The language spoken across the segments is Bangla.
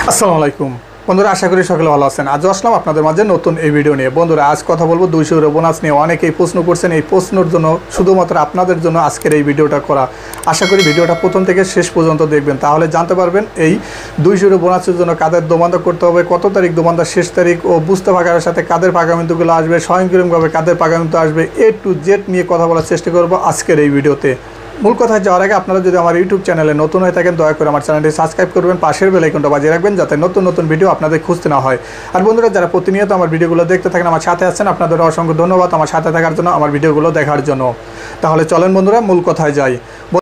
আসসালামু আলাইকুম বন্ধুরা, আশা করি সকলে ভালো আছেন। আজও আসলাম আপনাদের মাঝে নতুন এই ভিডিও নিয়ে। বন্ধুরা, আজ কথা বলবো 200 ইউরো বোনাস নিয়ে। অনেকেই প্রশ্ন করছেন, এই প্রশ্নের জন্য শুধুমাত্র আপনাদের জন্য আজকের এই ভিডিওটা করা। আশা করি ভিডিওটা প্রথম থেকে শেষ পর্যন্ত দেখবেন, তাহলে জানতে পারবেন এই 200 ইউরো বোনাসের জন্য কাদের দোমান্দা করতে হবে, কত তারিখ দোমান্দার শেষ তারিখ ও বুঝতে ভাগারের সাথে কাদের পাগামিন্তুগুলো আসবে, স্বয়ংক্রিয়ভাবে কাদের পাগামিন্তু আসবে, A to Z নিয়ে কথা বলার চেষ্টা করবো আজকের এই ভিডিওতে। মূল কথায় যাওয়ার আগে আপনারা যদি আমার ইউটিউব চ্যানেলে নতুন হয়ে থাকেন, দয়া করে আমার চ্যানেলটি সাবস্ক্রাইব করবেন, পাশের বেল আইকনটা বাজিয়ে রাখবেন যাতে নতুন নতুন ভিডিও আপনাদের খুঁজতে না হয়। আর বন্ধুরা, যারা প্রতিনিয়ত আমার ভিডিওগুলো দেখতে থাকেন, আমার সাথে আছেন, আপনাদের অসংখ্য ধন্যবাদ আমার সাথে থাকার জন্য, আমার ভিডিওগুলো দেখার জন্য। তাহলে চলেন বন্ধুরা, মূল কথায় যাই।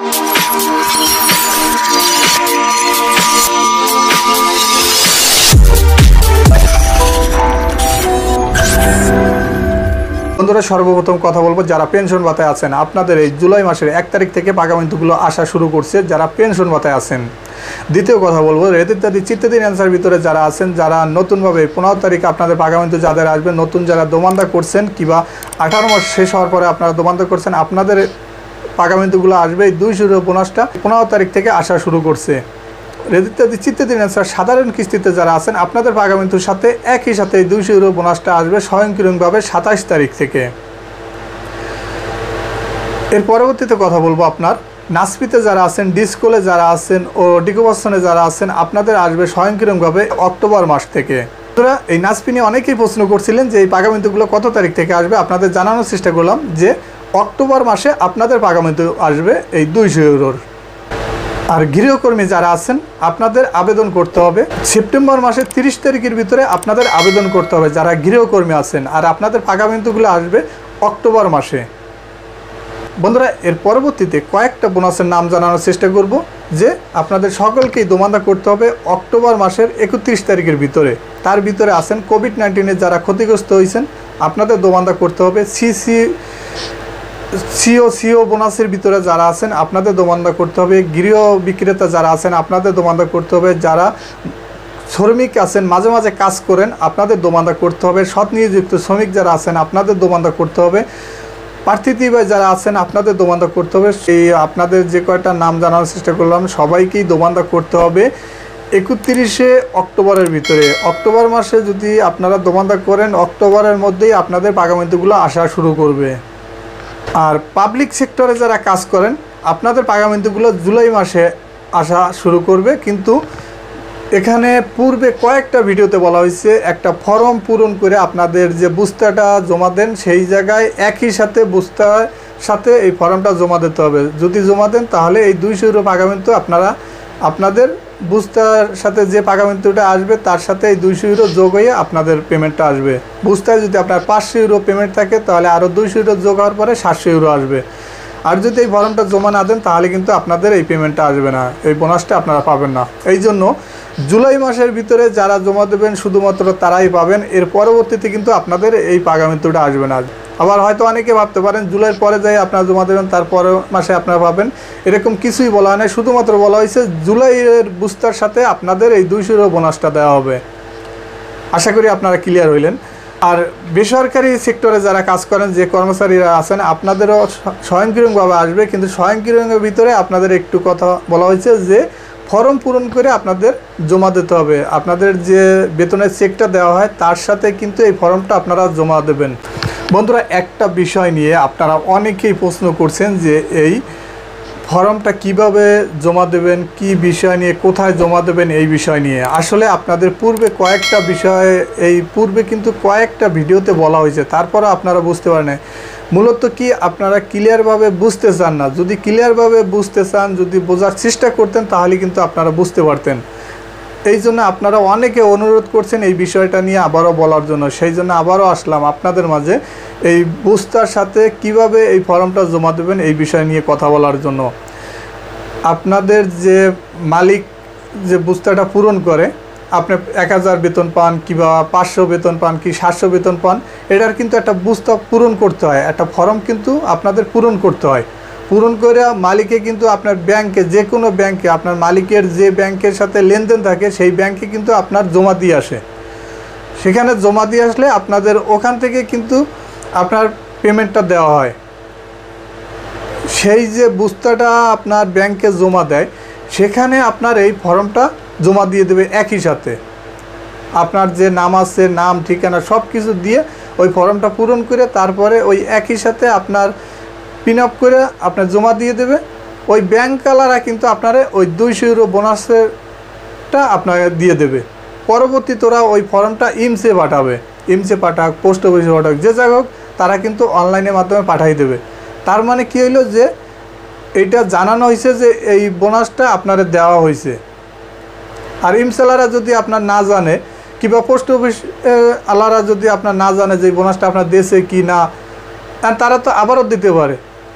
বন্ধুরা, সর্বপ্রথম কথা বলবো যারা পেনশন ভাতায় আছেন, আপনাদের এই জুলাই মাসের 1 তারিখ থেকে পাগামিন্তুগুলো আসা শুরু করছে যারা পেনশন ভাতায় আছেন। দ্বিতীয় কথা বলবো, রেদিত্যাদি চিত্তাদিন অ্যান্সার ভিতরে যারা আছেন, যারা নতুনভাবে 15 তারিখ আপনাদের পাগামিন্তু যাদের আসবে, নতুন যারা দোমান্দা করছেন কিংবা 18 মাস শেষ হওয়ার পরে আপনারা দোমান্দা করছেন, আপনাদের পাগামিন্তুগুলো আসবে এই 200 ইউরো বোনাসটা 15 তারিখ থেকে আসা শুরু করছে। রেদিত্যাদি চিত্তাদিন অ্যান্সার সাধারণ কিস্তিতে যারা আছেন, আপনাদের পাগামিন্তুর সাথে একই সাথে এই 200 ইউরো বোনাসটা আসবে স্বয়ংক্রিয়ভাবে 27 তারিখ থেকে। এর পরবর্তীতে কথা বলবো আপনার নাসপিতে যারা আছেন, ডিসকোলে যারা আছেন ও ডিকোপাসনে যারা আছেন, আপনাদের আসবে স্বয়ংক্রিয়ভাবে অক্টোবর মাস থেকে। এই নাসপি নিয়ে অনেকেই প্রশ্ন করছিলেন যে এই পাগামিন্তুগুলো কত তারিখ থেকে আসবে। আপনাদের জানানোর চেষ্টা করলাম যে অক্টোবর মাসে আপনাদের পাগামিন্তু আসবে এই 200 ইউরোর। আর গৃহকর্মী যারা আছেন, আপনাদের আবেদন করতে হবে সেপ্টেম্বর মাসের 30 তারিখের ভিতরে আপনাদের আবেদন করতে হবে যারা গৃহকর্মী আছেন, আর আপনাদের পাগামিন্তুগুলো আসবে অক্টোবর মাসে। বন্ধুরা, এর পরবর্তীতে কয়েকটা বোনাসের নাম জানানোর চেষ্টা করব যে আপনাদের সকলকেই দোমান্দা করতে হবে অক্টোবর মাসের 31 তারিখের ভিতরে। তার ভিতরে আছেন কোভিড-19 যারা ক্ষতিগ্রস্ত হয়েছেন, আপনাদের দোমান্দা করতে হবে। সিও বোনাসের ভিতরে যারা আছেন, আপনাদের দোমান্দা করতে হবে। গৃহ বিক্রেতা যারা আছেন, আপনাদের দোমান্দা করতে হবে। যারা শ্রমিক আছেন, মাঝে মাঝে কাজ করেন, আপনাদের দোমান্দা করতে হবে। সৎ নিয়োজিত শ্রমিক যারা আছেন, আপনাদের দোমান্দা করতে হবে। প্রার্থীভাই যারা আছেন, আপনাদের দোমান্দা করতে হবে। সেই আপনাদের যে কয়টা নাম জানানোর চেষ্টা করলাম, সবাইকেই দোমান্দা করতে হবে 31শে অক্টোবরের ভিতরে। অক্টোবর মাসে যদি আপনারা দোমান্দা করেন, অক্টোবরের মধ্যেই আপনাদের পাগামিন্তুগুলো আসা শুরু করবে। আর পাবলিক সেক্টরে যারা কাজ করেন, আপনাদের পাগামিন্তুগুলো জুলাই মাসে আসা শুরু করবে। কিন্তু এখানে পূর্বে কয়েকটা ভিডিওতে বলা হয়েছে একটা ফর্ম পূরণ করে আপনাদের যে বুস্তাটা জমা দেন, সেই জায়গায় একই সাথে বুস্তার সাথে এই ফর্মটা জমা দিতে হবে। যদি জমা দেন তাহলে এই 200 ইউরো পাগামিন্তু আপনাদের বুস্তার সাথে যে পাগামিন্তুটা আসবে তার সাথে এই 200 ইউরো যোগ হয়ে আপনাদের পেমেন্টটা আসবে। বুস্তায় যদি আপনার 500 ইউরো পেমেন্ট থাকে, তাহলে আরও 200 ইউরো যোগ হওয়ার পরে 700 ইউরো আসবে। আর যদি এই ফর্মটা জমা না দেন, তাহলে কিন্তু আপনাদের এই পেমেন্টটা আসবে না, এই বোনাসটা আপনারা পাবেন না। এই জন্য জুলাই মাসের ভিতরে যারা জমা দেবেন শুধুমাত্র তারাই পাবেন। এর পরবর্তীতে কিন্তু আপনাদের এই পাগামিন্তুটা আসবে না। আবার হয়তো অনেকে ভাবতে পারেন জুলাইয়ের পরে যাই আপনারা জমা দেবেন, তারপরের মাসে আপনারা পাবেন, এরকম কিছুই বলা হয় না। শুধুমাত্র বলা হয়েছে জুলাইয়ের বুস্তার সাথে আপনাদের এই 200 ইউরো বোনাসটা দেওয়া হবে। আশা করি আপনারা ক্লিয়ার হইলেন। আর বেসরকারি সেক্টরে যারা কাজ করেন, যে কর্মচারীরা আছেন, আপনাদেরও স্বয়ংক্রিয়ভাবে আসবে। কিন্তু স্বয়ংক্রিয়ভাবে ভিতরে আপনাদের একটু কথা বলা হয়েছে যে ফর্ম পূরণ করে আপনাদের জমা দিতে হবে। আপনাদের যে বেতনের চেকটা দেওয়া হয় তার সাথে কিন্তু এই ফর্মটা আপনারা জমা দেবেন। বন্ধুরা, একটা বিষয় নিয়ে আপনারা অনেকেই প্রশ্ন করছেন যে এই ফর্মটা কিভাবে জমা দেবেন, কি বিষয় নিয়ে, কোথায় জমা দেবেন, এই বিষয় নিয়ে আসলে আপনাদের পূর্বে কয়েকটা বিষয় পূর্বে কিন্তু কয়েকটা ভিডিওতে বলা হয়েছে, তারপরও আপনারা বুঝতে পারেন। মূলত কি আপনারা ক্লিয়ারভাবে বুঝতে চান না। যদি ক্লিয়ারভাবে বুঝতে চান, যদি বোঝার চেষ্টা করতেন, তাহলে কিন্তু আপনারা বুঝতে পারতেন। এই জন্য আপনারা অনেকে অনুরোধ করছেন এই বিষয়টা নিয়ে আবারও বলার জন্য, সেই জন্য আবারও আসলাম আপনাদের মাঝে এই বুস্তার সাথে কিভাবে এই ফর্মটা জমা দেবেন এই বিষয় নিয়ে কথা বলার জন্য। আপনাদের যে মালিক যে বুস্তাটা পূরণ করে, আপনি 1000 বেতন পান কিংবা 500 বেতন পান কি 700 বেতন পান, এটার কিন্তু একটা বুস্তা পূরণ করতে হয়, একটা ফর্ম কিন্তু আপনাদের পূরণ করতে হয়। পূরণ করে মালিকে কিন্তু আপনার ব্যাংকে, যে কোনো ব্যাংকে আপনার মালিকের যে ব্যাংকের সাথে লেনদেন থাকে, সেই ব্যাংকে কিন্তু আপনার জমা দিয়ে আসে। সেখানে জমা দিয়ে আসলে আপনাদের ওখান থেকে কিন্তু আপনার পেমেন্টটা দেওয়া হয়। সেই যে বুস্তাটা আপনার ব্যাংকে জমা দেয়, সেখানে আপনার এই ফর্মটা জমা দিয়ে দেবে একই সাথে। আপনার যে নাম আছে, নাম ঠিকানা সব কিছু দিয়ে ওই ফর্মটা পূরণ করে তারপরে ওই একই সাথে আপনার পিন আপ করে আপনার জমা দিয়ে দেবে। ওই ব্যাংকওয়ালারা কিন্তু আপনারা ওই 200 ইউরো বোনাসেরটা আপনাকে দিয়ে দেবে। পরবর্তীতে ওরা ওই ফর্মটা ইমসে পাঠাবে, ইমসে পাঠাক, পোস্ট অফিসে পাঠাক, যে যাই হোক তারা কিন্তু অনলাইনের মাধ্যমে পাঠাই দেবে। তার মানে কী হইলো যে এইটা জানানো হয়েছে যে এই বোনাসটা আপনাদের দেওয়া হয়েছে। আর ইমসেলারা যদি আপনার না জানে কিংবা পোস্ট অফিস আলারা যদি আপনার না জানে যে এই বোনাসটা আপনার দেশে কি না, তারা তো আবারও দিতে পারে।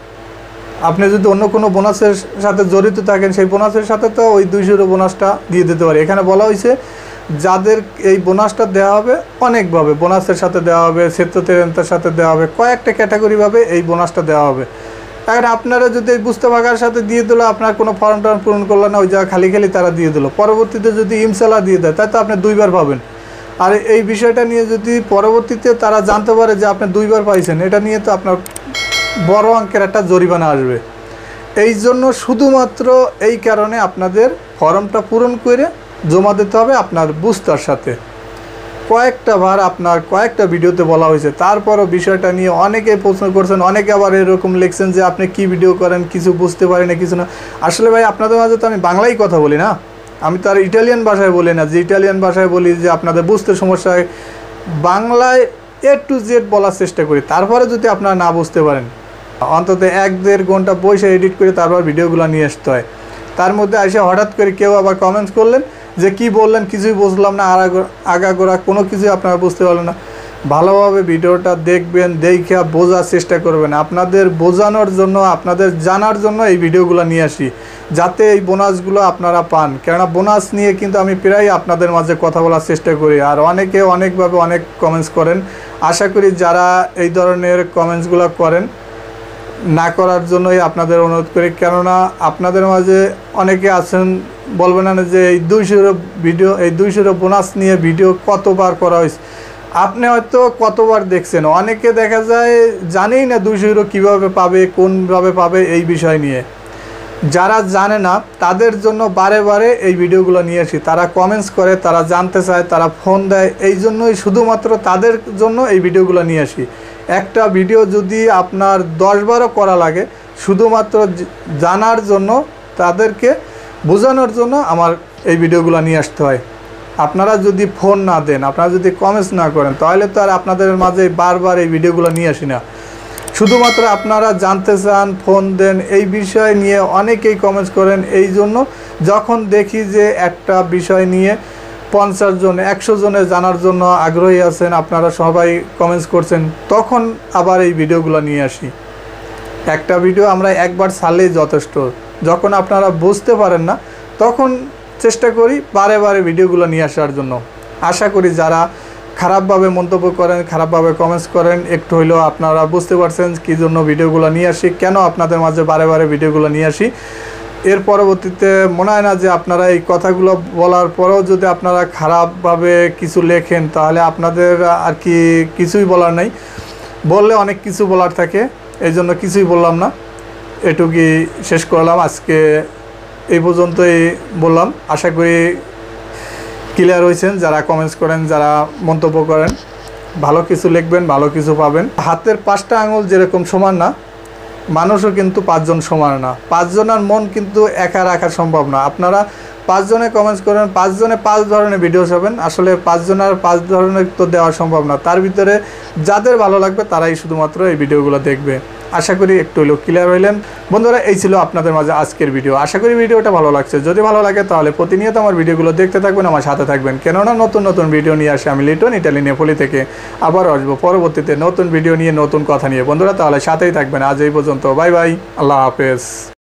আপনি যদি অন্য কোনো বোনাসের সাথে জড়িত থাকেন সেই বোনাসের সাথে তো ওই 200 ইউরো বোনাসটা দিয়ে দিতে পারে। এখানে বলা হয়েছে যাদের এই বোনাসটা দেওয়া হবে অনেকভাবে, বোনাসের সাথে দেওয়া হবে, সেত্রতের সাথে দেওয়া হবে, কয়েকটা ক্যাটাগরিভাবে এই বোনাসটা দেওয়া হবে। এখন আপনারা যদি এই বুঝতে ভাগার সাথে দিয়ে দিল, আপনার কোনো ফর্ম টর্ম পূরণ করলো না, ওই জায়গা খালি খালি তারা দিয়ে দিল, পরবর্তীতে যদি ইমসালা দিয়ে দেয় তাই তো আপনি 2বার পাবেন। আর এই বিষয়টা নিয়ে যদি পরবর্তীতে তারা জানতে পারে যে আপনি 2বার পাইছেন, এটা নিয়ে তো আপনার বড় অঙ্কের একটা জরিমানা আসবে। এই জন্য শুধুমাত্র এই কারণে আপনাদের ফর্মটা পূরণ করে জমা দিতে হবে আপনার বুস্টার সাথে। কয়েকটা বার আপনার কয়েকটা ভিডিওতে বলা হয়েছে, তারপরও বিষয়টা নিয়ে অনেকেই প্রশ্ন করছেন, অনেকে আবার এরকম লিখছেন যে আপনি কি ভিডিও করেন, কিছু বুঝতে পারি না, কিছু না। আসলে ভাই আপনাদের মাঝে তো আমি বাংলায় কথা বলি না, আমি তো আর ইটালিয়ান ভাষায় বলি না যে ইটালিয়ান ভাষায় বলি যে আপনাদের বুঝতে সমস্যা হয়। বাংলায় A to Z বলার চেষ্টা করি, তারপরে যদি আপনারা না বুঝতে পারেন অন্তত 1-1.5 ঘন্টা বসে এডিট করে তারপর ভিডিওগুলো নিয়ে আসতে হয়। তার মধ্যে এসে হঠাৎ করে কেউ আবার কমেন্টস করলেন যে কি বললেন কিছুই বুঝলাম না, আগাগোড়া কোনো কিছুই আপনারা বুঝতে পারলেন না। ভালোভাবে ভিডিওটা দেখবেন, দেখে বোঝার চেষ্টা করবেন। আপনাদের বোঝানোর জন্য, আপনাদের জানার জন্য এই ভিডিওগুলো নিয়ে আসি, যাতে এই বোনাসগুলো আপনারা পান। কেননা বোনাস নিয়ে কিন্তু আমি প্রায় আপনাদের মাঝে কথা বলার চেষ্টা করি, আর অনেকে অনেকভাবে অনেক কমেন্টস করেন। আশা করি যারা এই ধরনের কমেন্টসগুলো করেন না করার জন্যই আপনাদের অনুরোধ করি। কেননা আপনাদের মাঝে অনেকে আছেন বলবেন না যে এই 200 ইউরো ভিডিও, এই 200 ইউরো বোনাস নিয়ে ভিডিও কতবার করা হয়েছে। আপনি হয়তো কতবার দেখছেন, অনেকে দেখা যায় জানেই না 200 ইউরো কীভাবে পাবে, কোনভাবে পাবে এই বিষয় নিয়ে। যারা জানে না তাদের জন্য বারে বারে এই ভিডিওগুলো নিয়ে আসি। তারা কমেন্টস করে, তারা জানতে চায়, তারা ফোন দেয়, এই জন্যই শুধুমাত্র তাদের জন্য এই ভিডিওগুলো নিয়ে আসি। একটা ভিডিও যদি আপনার 10বারও করা লাগে, শুধুমাত্র জানার জন্য, তাদেরকে বোঝানোর জন্য আমার এই ভিডিওগুলো নিয়ে আসতে হয়। আপনারা যদি ফোন না দেন, আপনারা যদি কমেন্টস না করেন, তাহলে তো আর আপনাদের মাঝে বারবার এই ভিডিওগুলো নিয়ে আসি না। শুধুমাত্র আপনারা জানতে চান, ফোন দেন, এই বিষয় নিয়ে অনেকেই কমেন্টস করেন। এই জন্য যখন দেখি যে একটা বিষয় নিয়ে 50 জন 100 জনে জানার জন্য আগ্রহী আছেন, আপনারা সবাই কমেন্টস করছেন, তখন আবার এই ভিডিওগুলো নিয়ে আসি। একটা ভিডিও আমরা একবার ছাড়লেই যথেষ্ট। যখন আপনারা বুঝতে পারেন না তখন চেষ্টা করি বারে বারে ভিডিওগুলো নিয়ে আসার জন্য। আশা করি যারা খারাপভাবে মন্তব্য করেন, খারাপভাবে কমেন্টস করেন, একটু হইলেও আপনারা বুঝতে পারছেন কী জন্য ভিডিওগুলো নিয়ে আসি, কেন আপনাদের মাঝে বারে বারে ভিডিওগুলো নিয়ে আসি। এর পরবর্তীতে মনে হয় না যে আপনারা এই কথাগুলো বলার পরেও যদি আপনারা খারাপভাবে কিছু লেখেন, তাহলে আপনাদের আর কি কিছুই বলার নাই। বললে অনেক কিছু বলার থাকে, এই জন্য কিছুই বললাম না, এটুকুই শেষ করলাম। আজকে এই পর্যন্তই বললাম। আশা করি ক্লিয়ার হয়েছেন। যারা কমেন্টস করেন, যারা মন্তব্য করেন, ভালো কিছু লিখবেন, ভালো কিছু পাবেন। হাতের 5টা আঙুল যেরকম সমান না, মানুষও কিন্তু 5 জন সমান না। 5 জনের মন কিন্তু একা রাখা সম্ভব না। আপনারা 5 জনে কমেন্টস করেন, 5 জনে 5 ধরনের ভিডিও পাবেন। আসলে 5 জনের 5 ধরনের তো দেওয়া সম্ভব না। তার ভিতরে যাদের ভালো লাগবে তারাই শুধুমাত্র এই ভিডিওগুলো দেখবে। আশা করি একটু হলেও ক্লিয়ার হইলেন। বন্ধুরা, এই ছিল আপনাদের মাঝে আজকের ভিডিও। আশা করি ভিডিওটা ভালো লাগছে। যদি ভালো লাগে তাহলে প্রতিনিয়ত আমার ভিডিওগুলো দেখতে থাকবেন, আমার সাথে থাকবেন। কেননা নতুন নতুন ভিডিও নিয়ে আসে আমি লিটন, ইটালি নেপোলি থেকে। আবার আসবো পরবর্তীতে নতুন ভিডিও নিয়ে, নতুন কথা নিয়ে। বন্ধুরা, তাহলে সাথেই থাকবেন। আজ এই পর্যন্ত। বাই বাই, আল্লাহ হাফেজ।